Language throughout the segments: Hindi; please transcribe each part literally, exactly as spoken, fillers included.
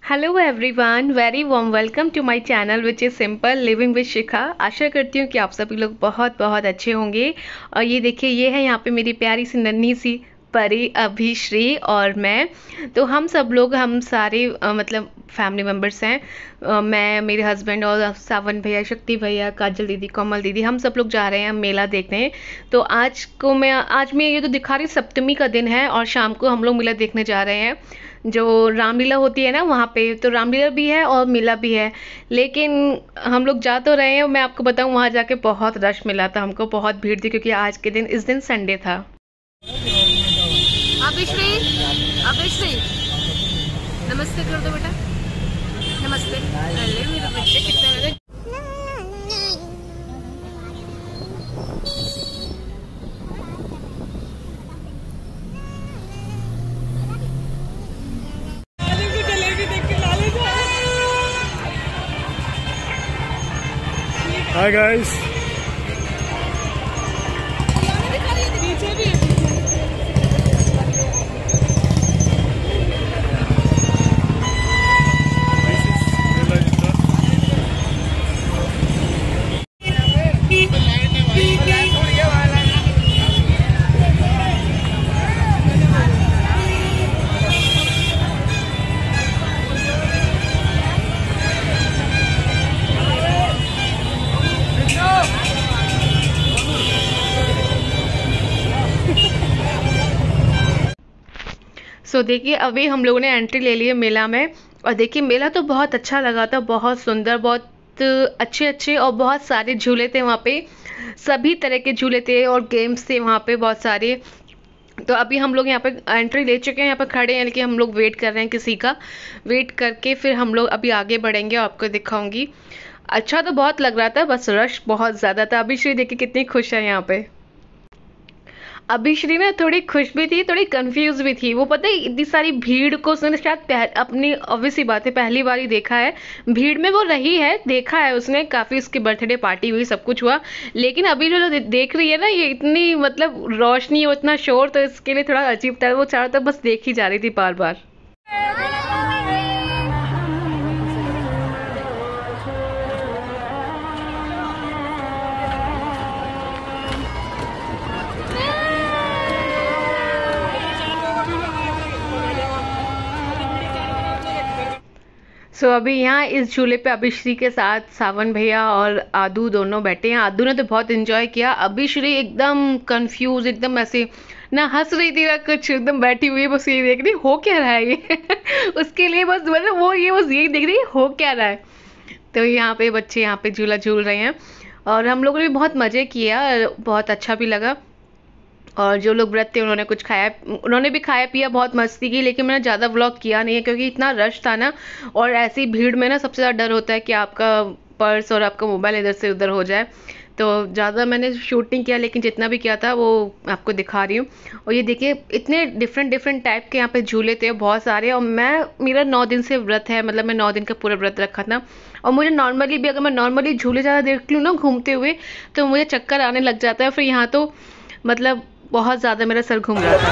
Hello everyone, very warm welcome to my channel which is simple living with Shikha. आशा करती हूँ कि आप सभी लोग बहुत बहुत अच्छे होंगे। और ये देखिए, ये है यहाँ पे मेरी प्यारी सी नन्ही सी परी अभिश्री और मैं। तो हम सब लोग हम सारे अ, मतलब फैमिली मेम्बर्स हैं। अ, मैं, मेरे हस्बैंड और सावन भैया, शक्ति भैया, काजल दीदी, कोमल दीदी, हम सब लोग जा रहे हैं मेला देखने। तो आज को मैं आज मैं ये तो दिखा रही सप्तमी का दिन है और शाम को हम लोग मेला देखने जा रहे हैं। जो रामलीला होती है ना वहाँ पे, तो रामलीला भी है और मेला भी है। लेकिन हम लोग जा तो रहे हैं। मैं आपको बताऊँ, वहाँ जाके बहुत रश मिला था हमको, बहुत भीड़ थी, क्योंकि आज के दिन इस दिन संडे था। अभिश्री, अभिश्री, नमस्ते कर दो बेटा, नमस्ते। अरे मेरे बच्चे कितने Hi guys. सो so, देखिए, अभी हम लोगों ने एंट्री ले ली है मेला में। और देखिए, मेला तो बहुत अच्छा लगा था, बहुत सुंदर, बहुत अच्छे अच्छे और बहुत सारे झूले थे वहाँ पे। सभी तरह के झूले थे और गेम्स थे वहाँ पे बहुत सारे। तो अभी हम लोग यहाँ पे एंट्री ले चुके हैं, यहाँ पे खड़े हैं, लेकिन हम लोग वेट कर रहे हैं किसी का। वेट करके फिर हम लोग अभी आगे बढ़ेंगे और आपको दिखाऊंगी। अच्छा तो बहुत लग रहा था, बस रश बहुत ज़्यादा था। अभी श्री देखिए कितनी खुश है यहाँ पे। अभी श्री ना थोड़ी खुश भी थी, थोड़ी कंफ्यूज भी थी। वो पता है, इतनी सारी भीड़ को उसने शायद अपनी ऑब्वियस ही बात है पहली बार ही देखा है। भीड़ में वो रही है, देखा है उसने, काफ़ी उसकी बर्थडे पार्टी हुई, सब कुछ हुआ। लेकिन अभी जो दे, देख रही है ना, ये इतनी मतलब रोशनी और इतना शोर, तो इसके लिए थोड़ा अजीब था। वो चारों तरफ बस देख ही जा रही थी बार बार। सो so, अभी यहाँ इस झूले पे अभिश्री के साथ सावन भैया और आदू दोनों बैठे हैं। आदू ने तो बहुत एंजॉय किया। अभिश्री एकदम कंफ्यूज, एकदम ऐसे ना हंस रही थी ना कुछ, एकदम बैठी हुई है, बस ये देख रही हो क्या रहा है ये उसके लिए बस मतलब वो ये बस यही देख रही है हो क्या रहा है। तो यहाँ पे बच्चे यहाँ पे झूला झूल रहे हैं और हम लोगों ने भी बहुत मज़े किया, बहुत अच्छा भी लगा। और जो लोग व्रत थे उन्होंने कुछ खाया, उन्होंने भी खाया पिया, बहुत मस्ती की। लेकिन मैंने ज़्यादा व्लॉग किया नहीं है, क्योंकि इतना रश था ना। और ऐसी भीड़ में ना सबसे ज़्यादा डर होता है कि आपका पर्स और आपका मोबाइल इधर से उधर हो जाए। तो ज़्यादा मैंने शूट नहीं किया, लेकिन जितना भी किया था वो आपको दिखा रही हूँ। और ये देखिए, इतने डिफरेंट डिफरेंट टाइप के यहाँ पे झूले थे बहुत सारे। और मैं, मेरा नौ दिन से व्रत है, मतलब मैं नौ दिन का पूरा व्रत रखा था। और मुझे नॉर्मली भी, अगर मैं नॉर्मली झूले ज़्यादा देख लूँ ना घूमते हुए, तो मुझे चक्कर आने लग जाता है। फिर यहाँ तो मतलब बहुत ज़्यादा मेरा सर घूम रहा था।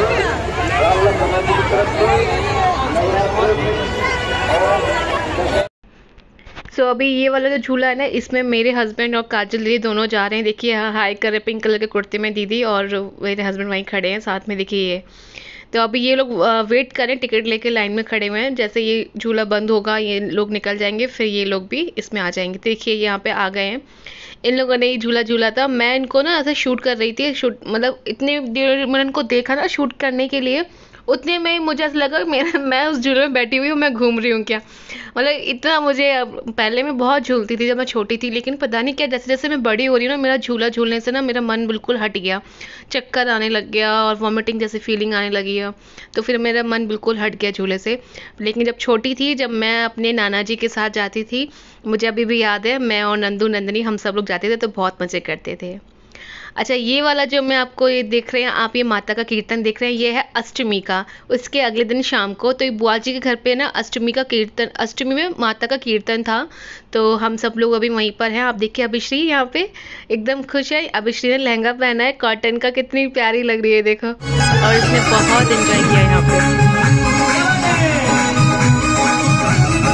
सो so, अभी ये वाला जो झूला है ना, इसमें मेरे हस्बैंड और काजल दीदी दोनों जा रहे हैं। देखिए हाई कर रहे, पिंक कलर के कुर्ते में दीदी, और मेरे हस्बैंड वहीं खड़े हैं साथ में। देखिए ये, तो अभी ये लोग वेट करें, टिकट लेके लाइन में खड़े हुए हैं। जैसे ये झूला बंद होगा, ये लोग निकल जाएंगे, फिर ये लोग भी इसमें आ जाएंगे। देखिए यहाँ पे आ गए हैं। इन लोगों ने ये झूला झूला था। मैं इनको ना ऐसे शूट कर रही थी, शूट मतलब इतने देर मैंने इनको देखा ना शूट करने के लिए, उतने में मुझे ऐसा लगा मेरा मैं उस झूले में बैठी हुई हूँ, मैं घूम रही हूँ क्या। मतलब इतना मुझे, पहले मैं बहुत झूलती थी जब मैं छोटी थी, लेकिन पता नहीं क्या, जैसे जैसे मैं बड़ी हो रही हूँ ना, मेरा झूला झूलने से ना मेरा मन बिल्कुल हट गया, चक्कर आने लग गया और वॉमिटिंग जैसी फीलिंग आने लगी है। तो फिर मेरा मन बिल्कुल हट गया झूले से। लेकिन जब छोटी थी, जब मैं अपने नाना जी के साथ जाती थी, मुझे अभी भी याद है, मैं और नंदू नंदनी हम सब लोग जाते थे, तो बहुत मज़े करते थे। अच्छा, ये वाला जो मैं आपको ये देख रहे हैं आप, ये माता का कीर्तन देख रहे हैं, ये है अष्टमी का। उसके अगले दिन शाम को, तो बुआ जी के घर पे ना अष्टमी का कीर्तन, अष्टमी में माता का कीर्तन था। तो हम सब लोग अभी वहीं पर हैं। आप देखिए अभिश्री यहाँ पे एकदम खुश है। अभिश्री ने लहंगा पहना है कॉटन का, कितनी प्यारी लग रही है देखो। और इसने बहुत एंजॉय किया यहाँ पे।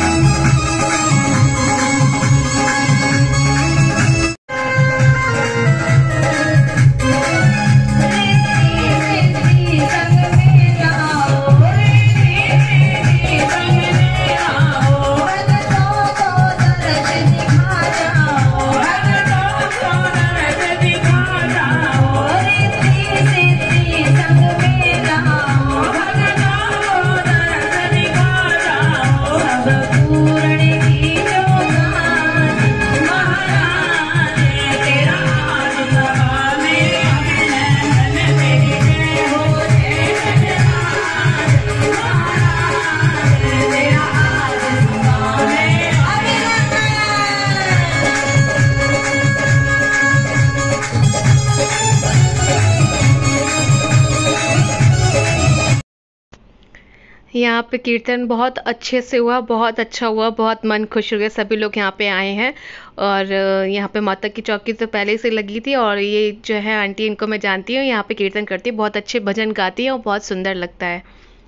यहाँ पे कीर्तन बहुत अच्छे से हुआ, बहुत अच्छा हुआ, बहुत मन खुश हो गया। सभी लोग यहाँ पे आए हैं और अ, यहाँ पे माता की चौकी तो पहले से लगी थी और ये जो है आंटी, इनको मैं जानती हूँ, यहाँ पे कीर्तन करती है, बहुत अच्छे भजन गाती है और बहुत सुंदर लगता है।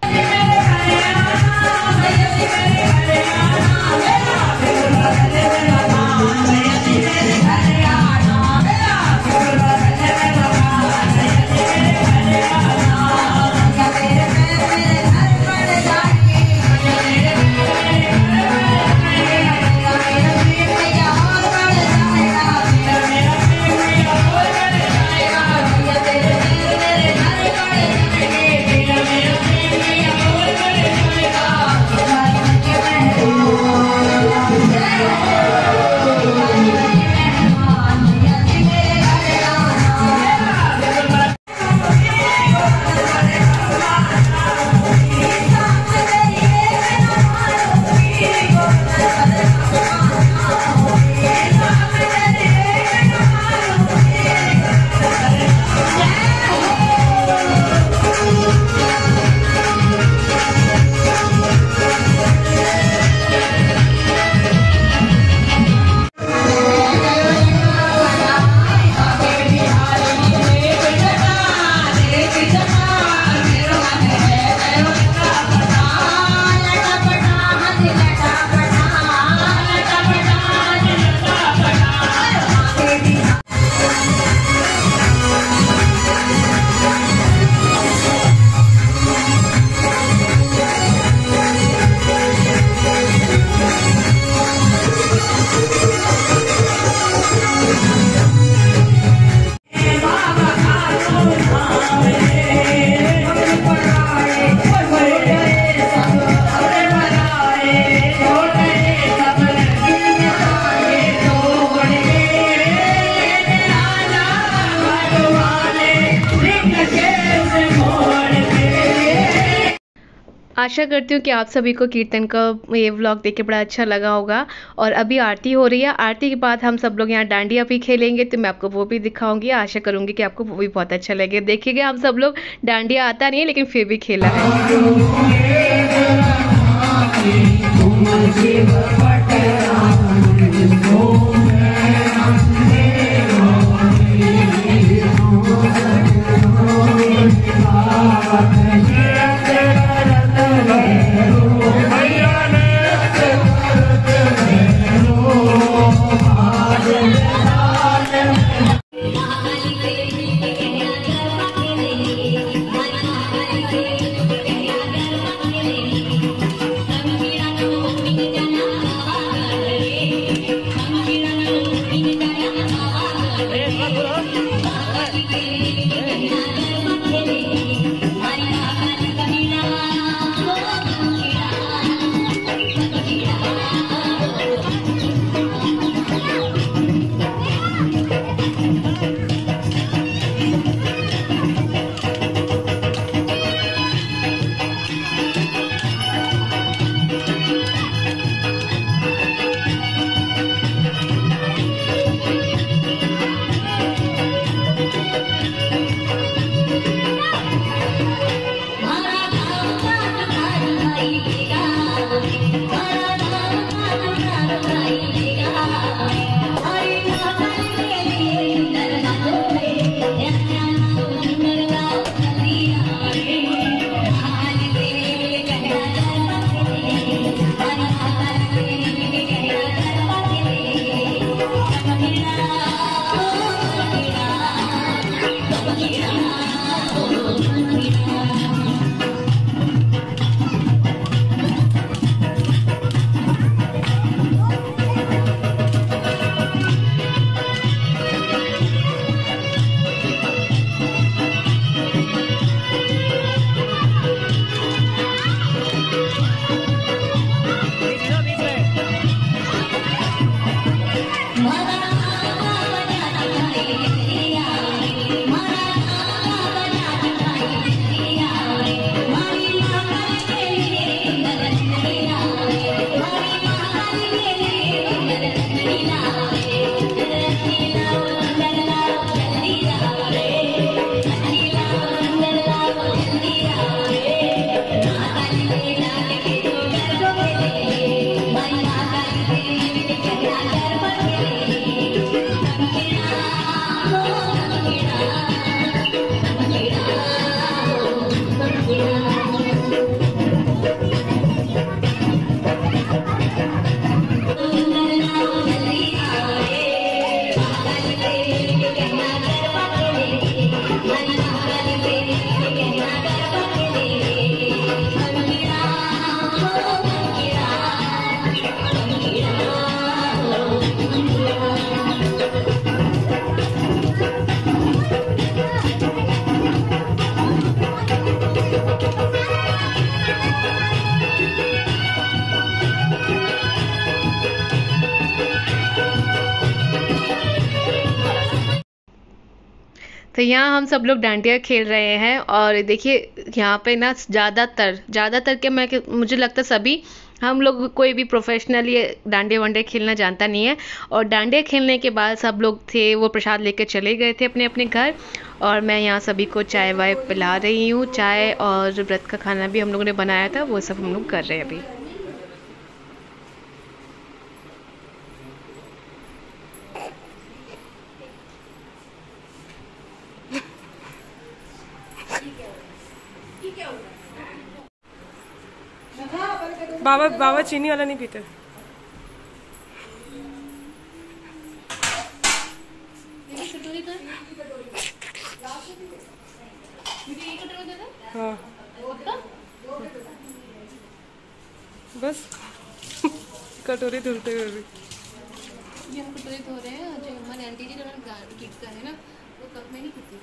आशा करती हूँ कि आप सभी को कीर्तन का ये व्लॉग देख के बड़ा अच्छा लगा होगा। और अभी आरती हो रही है, आरती के बाद हम सब लोग यहाँ डांडिया भी खेलेंगे, तो मैं आपको वो भी दिखाऊंगी। आशा करूँगी कि आपको वो भी बहुत अच्छा लगे। देखिएगा, हम सब लोग, डांडिया आता नहीं है लेकिन फिर भी खेला है। तो यहाँ हम सब लोग डांडिया खेल रहे हैं और देखिए यहाँ पे ना ज़्यादातर ज़्यादातर के मैं मुझे लगता है सभी हम लोग कोई भी प्रोफेशनल ये डांडिया वांडिया खेलना जानता नहीं है। और डांडिया खेलने के बाद सब लोग थे वो प्रसाद लेके चले गए थे अपने अपने घर और मैं यहाँ सभी को चाय वाय पिला रही हूँ। चाय और व्रत का खाना भी हम लोगों ने बनाया था वो सब हम लोग कर रहे हैं अभी। बाबा बाबा चीनी वाला नहीं पीते। हाँ बस कटोरी धुलते हुए भी ये हम कटोरी धो रहे हैं। जो हमारी आंटी जी जो कीट का है ना वो कप में नहीं पीती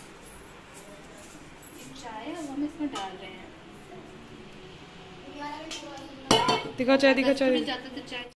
चाय है वो हम इसमें डाल रहे हैं। दिखा चाय दिखा चाय। जाता तो चाय